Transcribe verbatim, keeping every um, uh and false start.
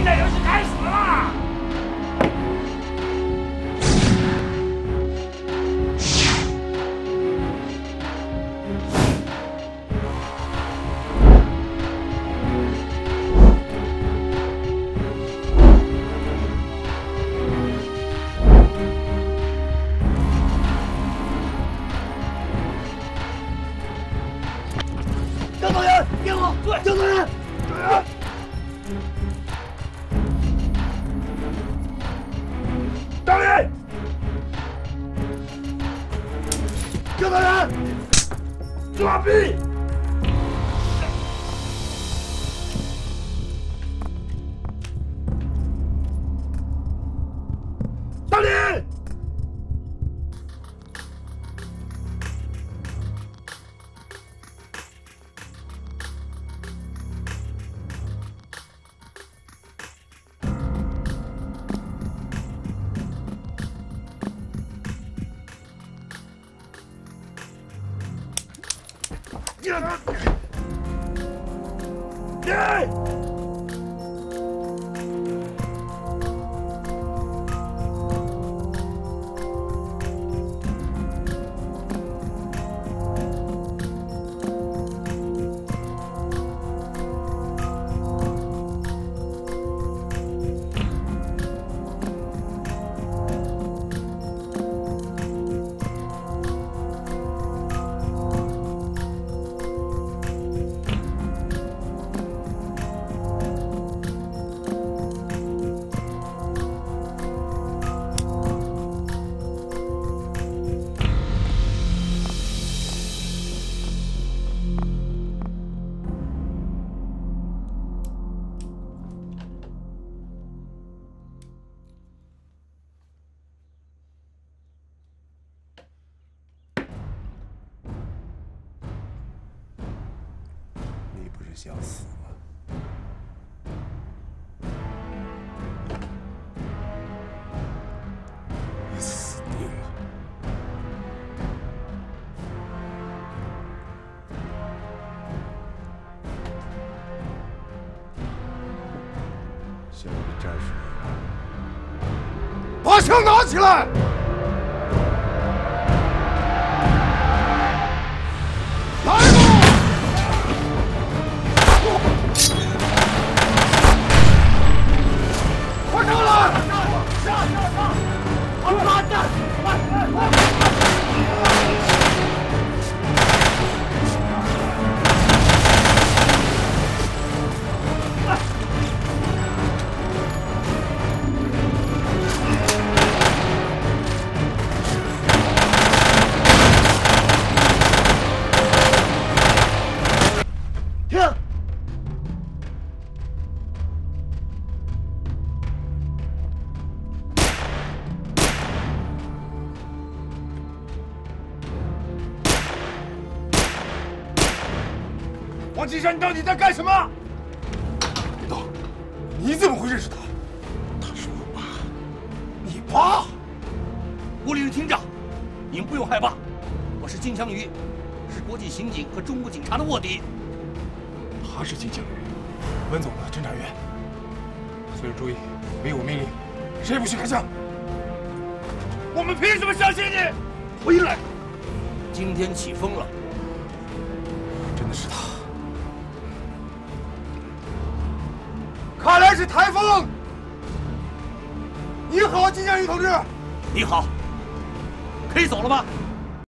现在游戏开始了。 教导员，别跑！对，教导员， 教练， 教导员， 抓逼！教练。 想死吗？你死定了！像你的战士一样，把枪拿起来！ 王金山，你到底在干什么？ 领导，你怎么会认识他？他是我爸。你爸？ 吴立日厅长，你们不用害怕，我是金枪鱼，是国际刑警和中国警察的卧底。 他是金枪鱼，文总的侦查员。随着注意，没有命令，谁也不许开枪。 我们凭什么相信你？ 回来！今天起风了。 真的是他。 看来是台风。你好，金枪鱼同志。 你好，可以走了吗？